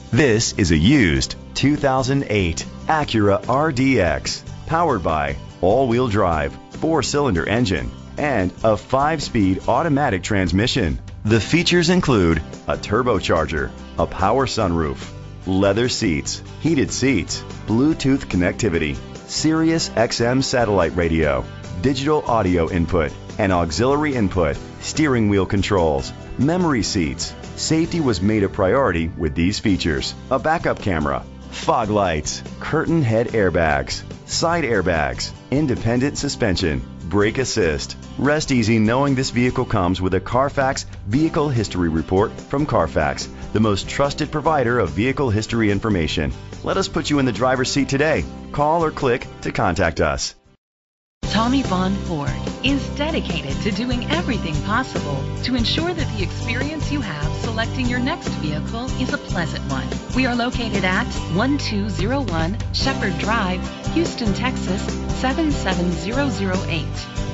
This is a used 2008 Acura RDX, powered by all-wheel drive, 4-cylinder engine, and a 5-speed automatic transmission. The features include a turbocharger, a power sunroof, leather seats, heated seats, Bluetooth connectivity, Sirius XM satellite radio, digital audio input, and auxiliary input, steering wheel controls, memory seats. Safety was made a priority with these features: a backup camera, fog lights, curtain head airbags, side airbags, independent suspension, brake assist. Rest easy knowing this vehicle comes with a Carfax Vehicle History Report from Carfax, the most trusted provider of vehicle history information. Let us put you in the driver's seat today. Call or click to contact us. Tommy Bond Ford is dedicated to doing everything possible to ensure that the experience you have selecting your next vehicle is a pleasant one. We are located at 1201 Shepherd Drive, Houston, Texas 77008.